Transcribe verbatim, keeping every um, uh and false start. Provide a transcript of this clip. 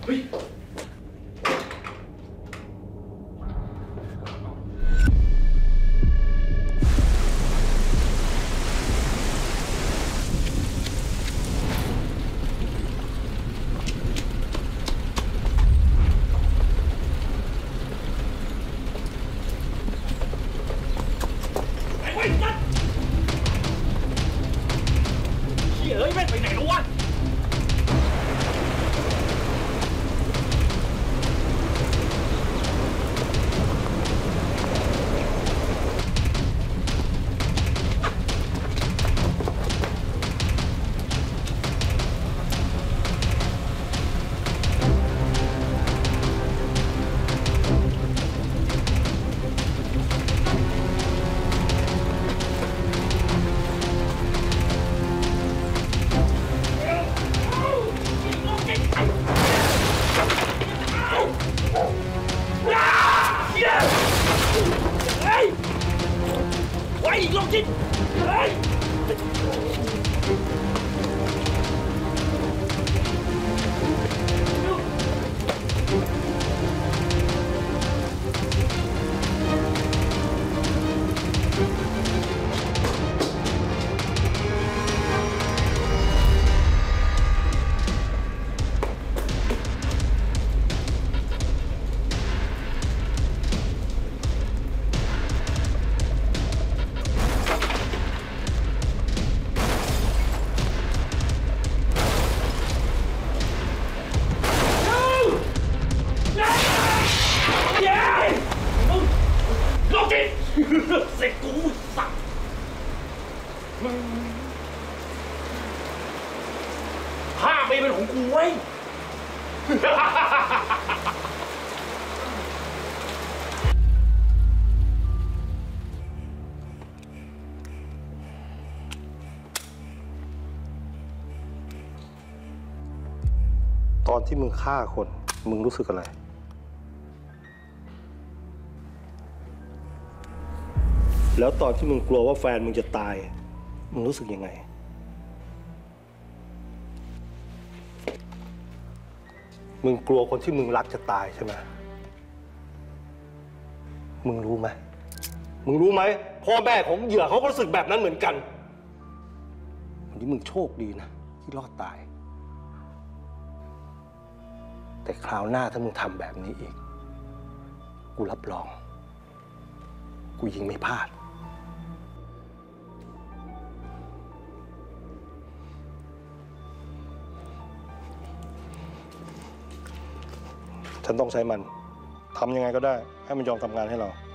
ฮ้ยเสร็จกูสักห้าปีเป็นของกูไว้ตอนที่มึงฆ่าคนมึงรู้สึกอะไรแล้วตอนที่มึงกลัวว่าแฟนมึงจะตายมึงรู้สึกยังไงมึงกลัวคนที่มึงรักจะตายใช่ไหมมึงรู้ไหมมึงรู้ไหมพ่อแม่ของเหยื่อเขาก็รู้สึกแบบนั้นเหมือนกันวันนี้มึงโชคดีนะที่รอดตายแต่คราวหน้าถ้ามึงทำแบบนี้อีกกูรับรองกูยิงไม่พลาดฉันต้องใช้มันทำยังไงก็ได้ให้มันยอมทำงานให้เรา